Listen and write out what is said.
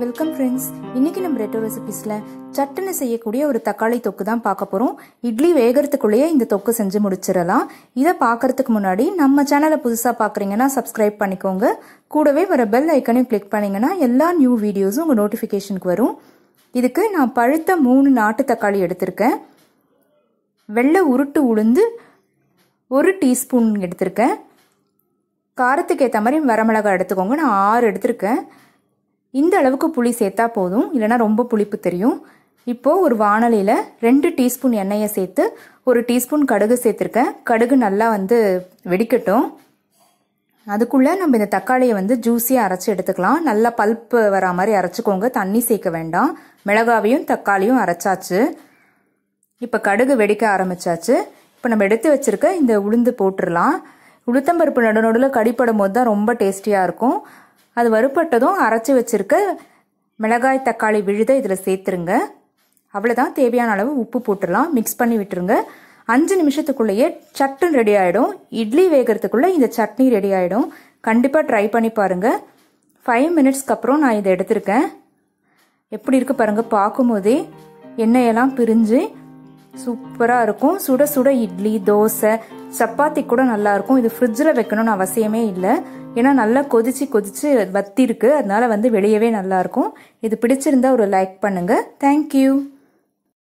Welcome friends. இன்னைக்கு நம்ம ரெட்டோ ரெசிபிஸ்ல சட்டுன்னு செய்யக்கூடிய ஒரு தக்காளி தொக்கு தான் பார்க்க போறோம். இட்லி வேகிறதுக்குள்ளேயே இந்த தொக்கு செஞ்சு முடிச்சிடலாம். இதை பார்க்கறதுக்கு முன்னாடி நம்ம சேனலை புதுசா பாக்குறீங்கன்னா சப்ஸ்கிரைப் பண்ணிக்கோங்க. கூடவே வர பெல் ஐக்கனையும் கிளிக் பண்ணீங்கன்னா எல்லா நியூ வீடியோஸும் உங்க நோட்டிபிகேஷனுக்கு வரும். இதுக்கு நான் பழுத்த 3 நாட்டு தக்காளி எடுத்திருக்கேன். வெள்ளை உருட்டு உளுந்து 1 டீஸ்பூன் எடுத்திருக்கேன். காரத்துக்கு ஏற்ற மாதிரி வரமிளகாய் எடுத்துக்கோங்க. நான் 6 எடுத்திருக்கேன். இந்த அளவுக்கு புளி சேர்த்தா போதும், இல்லைனா ரொம்ப புளிப்பு தெரியும். இப்போ ஒரு வாணலியில் 2 டீஸ்பூன் எண்ணெயை சேர்த்து 1 டீஸ்பூன் கடுகு சேர்த்துருக்கேன். கடுகு நல்லா வெடிக்கட்டும். அதுக்குள்ளே நம்ம இந்த தக்காளியை ஜூஸியாக அரைச்சி எடுத்துக்கலாம். நல்லா பல்ப்பு வரா மாதிரி அரைச்சிக்கோங்க, தண்ணி சேர்க்க வேண்டாம். மிளகாவையும் தக்காளியும் அரைச்சாச்சு. இப்போ கடுகு வெடிக்க ஆரம்பிச்சாச்சு. இப்போ நம்ம எடுத்து வச்சிருக்க இந்த உளுந்து போட்டுடலாம். உளுத்தம்பருப்பு நடுநடுவில் கடிப்படும் போது தான் ரொம்ப டேஸ்டியாக இருக்கும். அது வறுப்பட்டதும் அரைச்சி வச்சிருக்க மிளகாய் தக்காளி விழுதை இதில் சேர்த்துருங்க. அவ்வளோதான், தேவையான அளவு உப்பு போட்டுடலாம். மிக்ஸ் பண்ணி விட்டுருங்க. 5 நிமிஷத்துக்குள்ளேயே சட்னி ரெடி ஆகிடும். இட்லி வேகிறதுக்குள்ளே இந்த சட்னி ரெடி ஆகிடும். கண்டிப்பாக ட்ரை பண்ணி பாருங்கள். 5 மினிட்ஸ்க்கு அப்புறம் நான் இதை எடுத்திருக்கேன். எப்படி இருக்கு பாருங்க, பார்க்கும்போதே எண்ணெயெல்லாம் பிரிஞ்சு சூப்பராக இருக்கும். சுட சுட இட்லி, தோசை, சப்பாத்தி கூட நல்லா இருக்கும். இது ஃப்ரிட்ஜில் வைக்கணும்னு அவசியமே இல்லை. ஏன்னா நல்லா கொதிச்சு வத்தி இருக்கு. அதனால வெளியவே நல்லா இருக்கும். இது பிடிச்சிருந்தா ஒரு லைக் பண்ணுங்க. தேங்க்யூ.